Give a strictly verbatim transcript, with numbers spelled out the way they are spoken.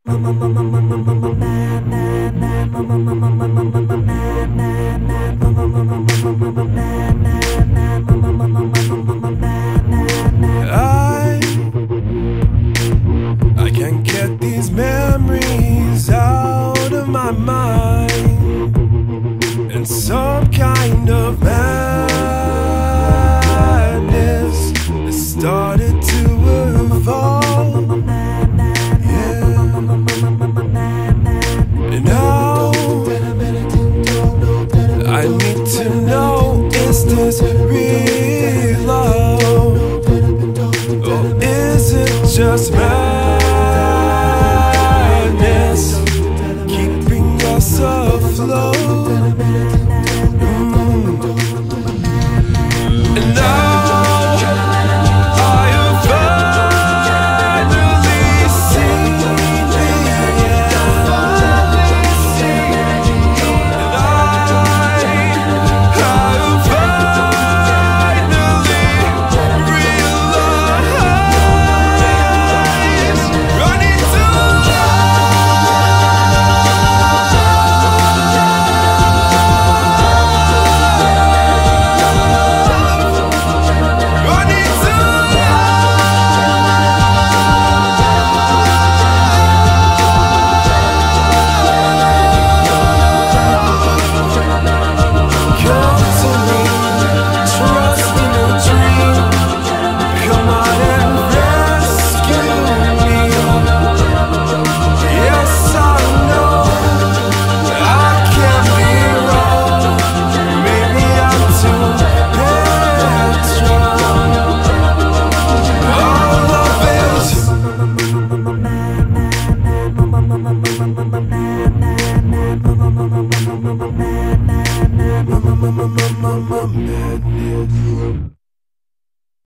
I can't get these memories out of my mind, and some kind of madness has started to evolve. Yeah. And now I need to know, is this real love, or is it just madness keeping us afloat? Mm. And now I have finally seen the end, and I have finally realized I need to madness.